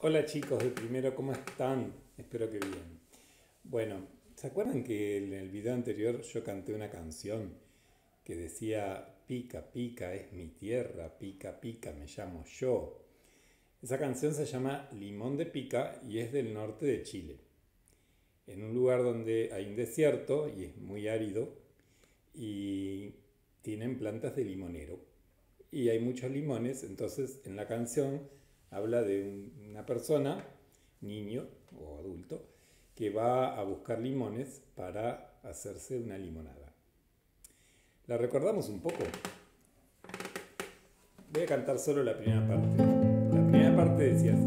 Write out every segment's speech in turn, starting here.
Hola chicos de primero, ¿cómo están? Espero que bien. Bueno, ¿se acuerdan que en el video anterior yo canté una canción que decía pica, pica, es mi tierra, pica, pica, me llamo yo? Esa canción se llama Limón de Pica y es del norte de Chile, en un lugar donde hay un desierto y es muy árido y tienen plantas de limonero. Y hay muchos limones, entonces en la canción habla de una persona, niño o adulto, que va a buscar limones para hacerse una limonada. ¿La recordamos un poco? Voy a cantar solo la primera parte. La primera parte decía así: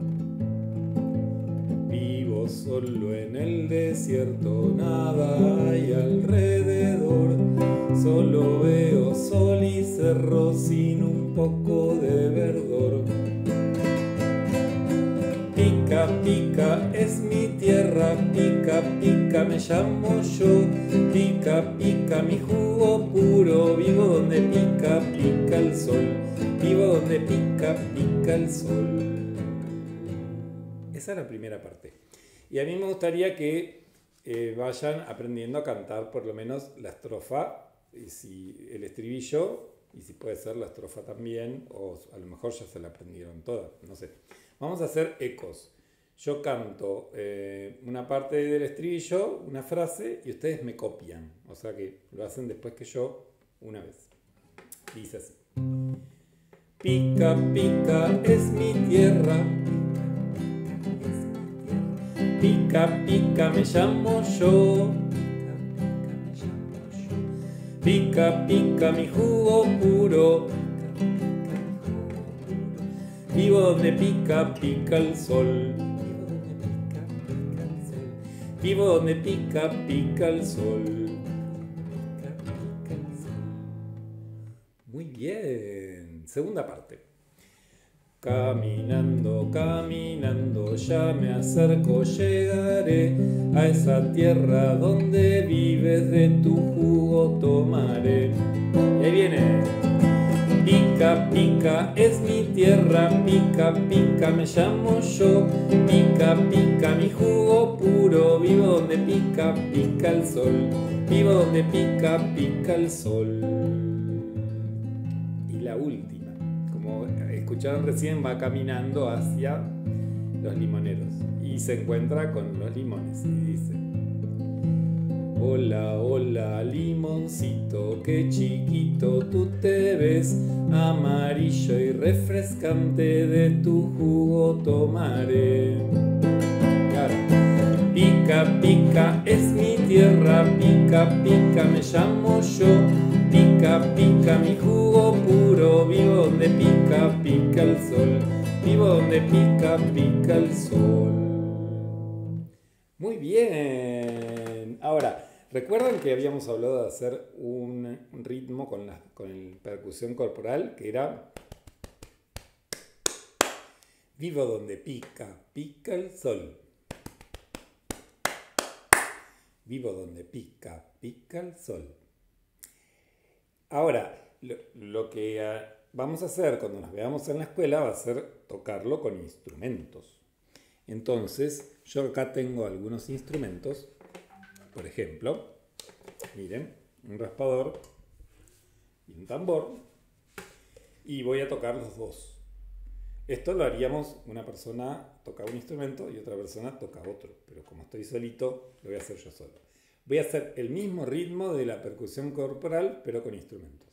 vivo solo en el desierto, nada hay alrededor. Solo veo sol y cerro sin un poco de verdor. Pica, pica, es mi tierra, pica, pica, me llamo yo. Pica, pica, mi jugo puro, vivo donde pica, pica el sol. Vivo donde pica, pica el sol. Esa es la primera parte. Y a mí me gustaría que vayan aprendiendo a cantar por lo menos la estrofa, y si el estribillo, y si puede ser la estrofa también, o a lo mejor ya se la aprendieron toda, no sé. Vamos a hacer ecos. Yo canto una parte del estribillo, una frase, y ustedes me copian. O sea que lo hacen después que yo una vez. Dice así: pica, pica, es mi tierra. Pica, pica, me llamo yo. Pica, pica, mi jugo puro. Vivo donde pica, pica el sol. Vivo donde pica, pica el sol. Muy bien. Segunda parte. Caminando, caminando, ya me acerco, llegaré a esa tierra donde vives, de tu jugo tomaré. Y ahí viene. Pica, pica, es mi tierra, pica, pica, me llamo yo. Pica, pica, mi jugo puro, vivo donde pica, pica el sol. Vivo donde pica, pica el sol. Y la última, como escucharon recién, va caminando hacia los limoneros y se encuentra con los limones y dice: hola, hola, limoncito, qué chiquito tú te ves, amarillo y refrescante, de tu jugo tomaré. Claro. Pica, pica, es mi tierra, pica, pica, me llamo yo. Pica, pica, mi jugo puro, vivo donde pica, pica el sol. Vivo donde pica, pica el sol. Muy bien. Ahora, ¿recuerdan que habíamos hablado de hacer un ritmo con la percusión corporal que era vivo donde pica, pica el sol? Vivo donde pica, pica el sol. Ahora, lo que vamos a hacer cuando nos veamos en la escuela va a ser tocarlo con instrumentos. Entonces, yo acá tengo algunos instrumentos. Por ejemplo, miren, un raspador y un tambor. Y voy a tocar los dos. Esto lo haríamos, una persona toca un instrumento y otra persona toca otro. Pero como estoy solito, lo voy a hacer yo solo. Voy a hacer el mismo ritmo de la percusión corporal, pero con instrumentos.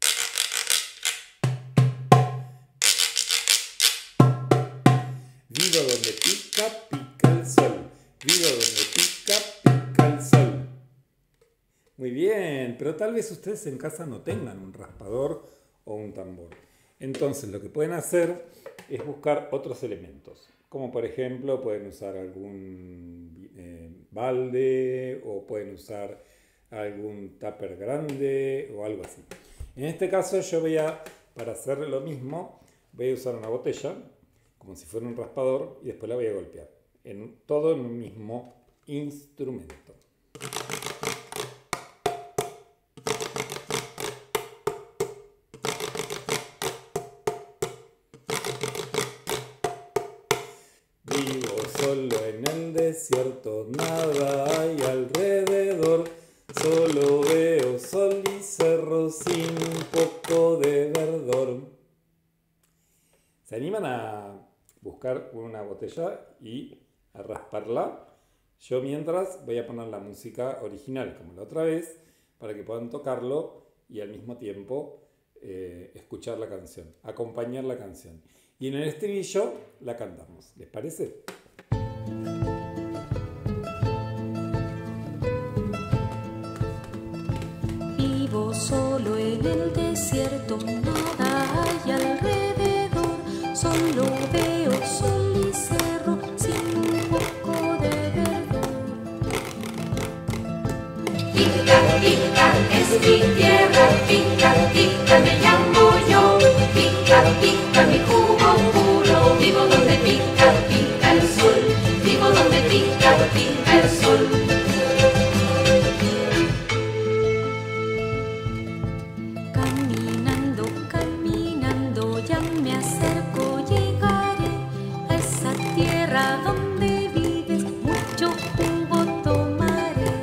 Vivo donde pica, pica el sol. Vivo donde pica, pica el sol. Muy bien, pero tal vez ustedes en casa no tengan un raspador o un tambor. Entonces lo que pueden hacer es buscar otros elementos. Como por ejemplo pueden usar algún balde, o pueden usar algún tupper grande o algo así. En este caso yo para hacer lo mismo, voy a usar una botella como si fuera un raspador y después la voy a golpear. Todo en un mismo instrumento. solo en el desierto, nada hay alrededor. Solo veo sol y cerro sin un poco de verdor. ¿Se animan a buscar una botella y a rasparla? Yo mientras voy a poner la música original como la otra vez para que puedan tocarlo y al mismo tiempo escuchar la canción, acompañar la canción. Y en el estribillo la cantamos. ¿Les parece? Vivo solo en el desierto, nada hay alrededor, solo veo sol y cerro sin un poco de verdor. Finca, finca, es mi tierra, finca, finca, me llamo yo. Finca, finca, mi jugo puro, vivo donde finca, finca el sol, vivo donde finca, finca el sol. Caminando, caminando, ya me acerco, llegaré a esa tierra donde vives, mucho jugo tomaré.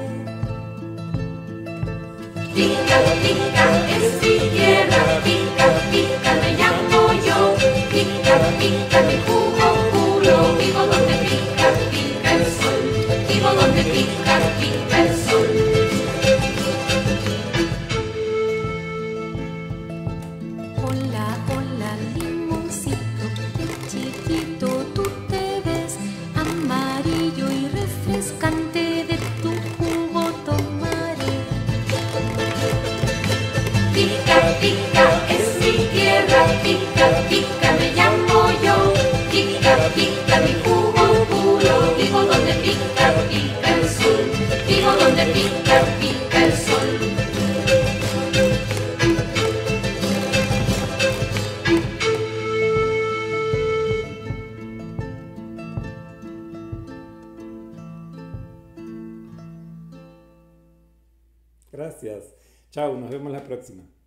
Finca, finca, es mi tierra, finca, finca, me llamo yo. Finca, finca, mi jugo puro, vivo donde finca, finca el sol, vivo donde finca, finca el sol. Hola, hola, limoncito, qué chiquito tú te ves, amarillo y refrescante, de tu jugo tomaré. Finca, finca, es mi tierra, finca, finca, me llamo yo. Finca, finca, mi jugo puro, vivo donde finca, finca el sol, vivo donde finca, finca el sol. Gracias. Chao, nos vemos la próxima.